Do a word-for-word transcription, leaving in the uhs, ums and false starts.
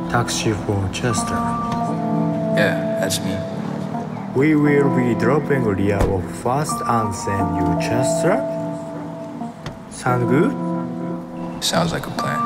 Taxi for Chester. Yeah, that's me. We will be dropping Ria off fast and send you Chester. Sound good? Sounds like a plan.